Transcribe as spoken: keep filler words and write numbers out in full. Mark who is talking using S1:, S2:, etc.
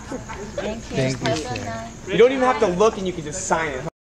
S1: Thank you,
S2: Thank you, sir.
S3: You don't even have to look and you can just sign it, huh?